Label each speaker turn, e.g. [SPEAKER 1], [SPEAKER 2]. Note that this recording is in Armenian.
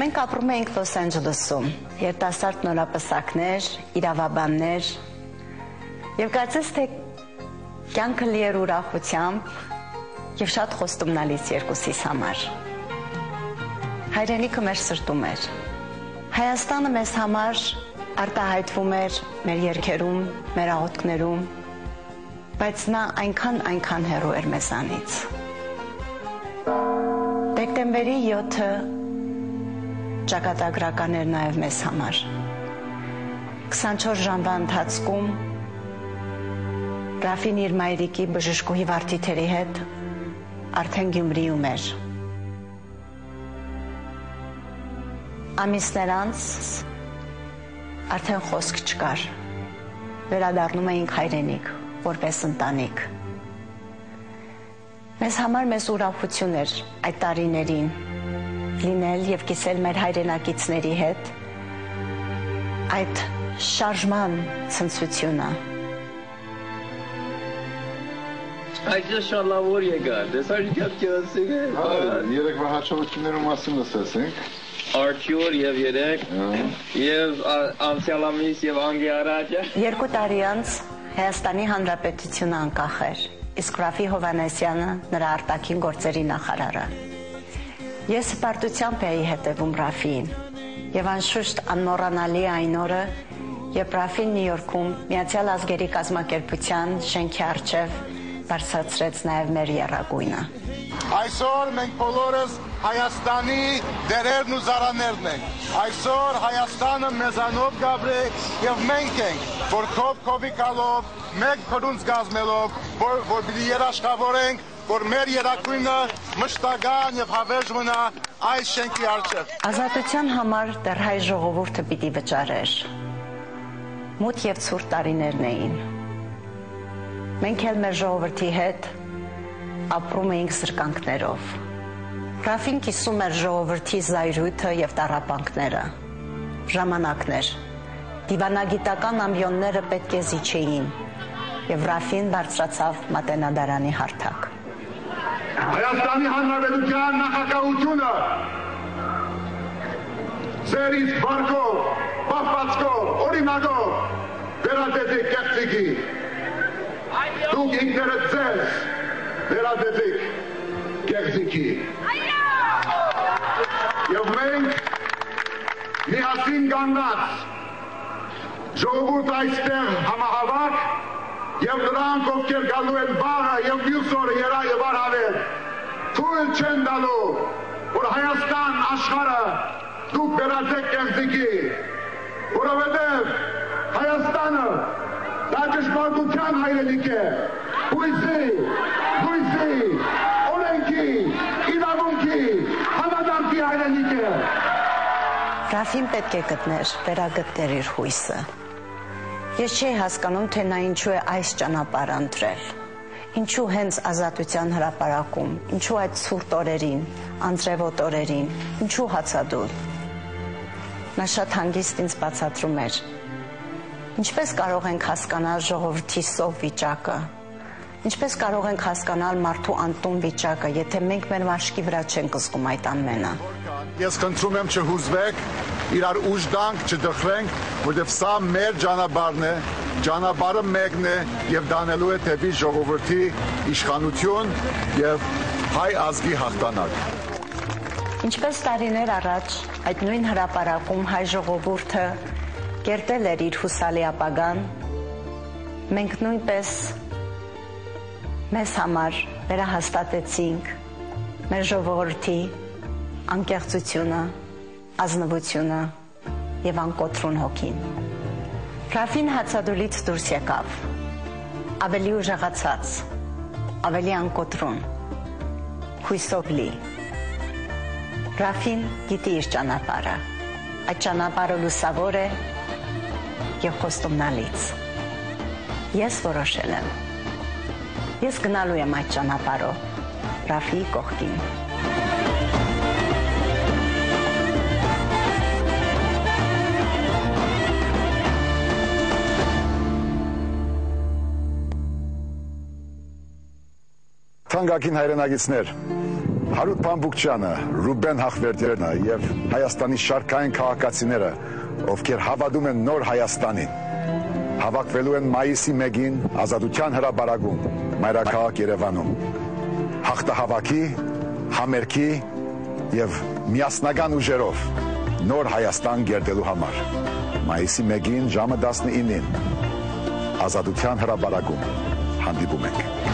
[SPEAKER 1] Մենք ապրում էինք Լոս Անջելեսում, երիտասարդ նորապսակներ, իրավաբաններ, եւ կարծես թե կյանքը լի էր ուրախությամբ եւ շատ խոստումնալից երկուսիս համար։ Հայրենիքը մեր սրտում էր։ Հայաստանը մեզ համար արտահայտվում էր մեր երգերում, մեր աղոթքներում, բայց նա այնքան հեռու էր մեզանից։ Դեկտեմբերի 7-ը ճակատագրական էր նաև մեզ համար։ 24 ժամվա ընթացքում Ռաֆին իր մայրիկի բժշկուհի վարդիթերի հետ արդեն Գյումրիում էր։ Ամիսներ անց արդեն խոսք չկար։ Վերադառնում էինք հայրենիք, որպես ընտանիք։ Մեզ համար մեծ ուրախություն էր այդ տարիներին լինել եւ կիսել մեր հայրենակիցների հետ այդ շարժման ցնցությունը։
[SPEAKER 2] Այսօր շալավոր եկար, դեսար իջավ ասեք։
[SPEAKER 3] Երեկվա հաջողություններու մասին լսեցինք։
[SPEAKER 2] Արչյուր եւ երեք եւ անցյալ ամիս եւ անգի առաջ։
[SPEAKER 1] 2 տարի անց Հայաստանի Հանրապետությունը անկախ էր, իսկ Ռաֆի Հովհաննեսյանը նրա արտաքին գործերի նախարարը։ Ես հպարտությամբ էի հետևում Ռաֆիին եւ անշուշտ անմոռանալի այն օրը, երբ Ռաֆին Նյու Յորքում Միացյալ Ազգերի կազմակերպության շենքի առջև բարձրացրեց նաեւ մեր եռագույնը։
[SPEAKER 3] Այսօր մենք բոլորս Հայաստանի դերերն ու զարաներն ենք։ Այսօր Հայաստանը մեզանով գաբրե եւ մենք ենք, որ քովի կալով, մեկ փրունց գազմելով, որ պիտի երաշխավորենք, որ մեր երակույնը մշտական եւ հավերժ մնա այս շենքի առջև։
[SPEAKER 1] Ազատության համար դեռ հայ ժողովուրդը պիտի վճարեր։ Մութ եւ ցուրտ տարիներն էին։ Մենք էլ մեր ժողովրդի հետ ապրում էինք սրկանքներով։ Ռաֆին կիսում էր ժողովրդի զայրույթը եւ տառապանքները։ Ժամանակներ, դիվանագիտական ամբիոնները պետք է զիջեին եւ Ռաֆին բարձրացավ մատենադարանի հարթակ։
[SPEAKER 3] Հայաստանի Հանրապետության նախագահությունը ձեր իսկ բարգով, պահպացքով, օրինակով վերադեցիք կեղծիքի։ Դուք ինքներդ ձեզ վերադեցիք կեղծիքի։ Եվ մենք միասին կանգնած ժողովուրդ այստեղ համահավաք եւ նրանք ովքեր գալու են վաղը եւ մյուս օրը երա եւ առավել թույլ չեն տալու որ Հայաստան աշխարհը դուք վերածեք կեղծիքի, որովհետեւ Հայաստանը դա ճշմարտության հայրենիք է, հույսի, օրենքի, իրավունքի, համադարձի հայրենիք է։
[SPEAKER 1] Ռաֆին պետք է վերագտներ իր հույսը։ Ես չէի հասկանում, թե նա ինչու է այս ճանապարհը ընտրել։ Ինչու հենց ազատության հրապարակում, ինչու այդ ցուրտ օրերին, անձրևոտ օրերին, ինչու հացադուլ։ Նա շատ հանգիստ ինձ բացատրում էր. ինչպես կարող ենք հասկանալ ժողովրդի սով վիճակը, ինչպես կարող ենք հասկանալ մարդու անտուն վիճակը, եթե մենք մեր մաշկի վրա չենք զգում այդ ամենը։
[SPEAKER 3] Ես խնդրում եմ չհուզվեք, իրար ուժ տանք, չդխրենք, որովհետև սա մեր ճանապարհն է, ճանապարհը մեկն է եւ դանելու է դեպի ժողովրդի իշխանություն եւ հայ ազգի հաղթանակ։
[SPEAKER 1] Ինչպես տարիներ առաջ այդ նույն հրապարակում հայ ժողովուրդը կերտել էր իր հուսալի ապագան, մենք նույնպես մեզ համար վերահաստատեցինք մեր ժողովրդի անկեղծությունը, ազնվությունը եւ անկոտրուն հոգին։ Ռաֆին հացադուլից դուրս եկավ, ավելի ուժեղացած, ավելի անկոտրուն, հույսով լի։ Ռաֆին գիտի իր ճանապարհը, այդ ճանապարհը լուսավոր է եւ խոստումնալից։ Ես որոշել եմ։ Ես գնալու եմ այդ ճանապարհով, Ռաֆիի կողքին։
[SPEAKER 3] Թանկագին հայրենակիցներ,
[SPEAKER 4] Հարութ Փամբուկչյանը, Ռուբեն Հախվերդյանը եւ Հայաստանի շարքային քաղաքացիները, ովքեր հավատում են նոր Հայաստանին, հավաքվելու են մայիսի 1-ին Ազատության հրապարակում, մայրաքաղաք Երևանում, հաղթահավաքի, համերգի եւ միասնական ուժերով նոր Հայաստան գերտելու համար։ Մայիսի 1-ին ժամը 19-ին Ազատության հրապարակում հանդիպում ենք։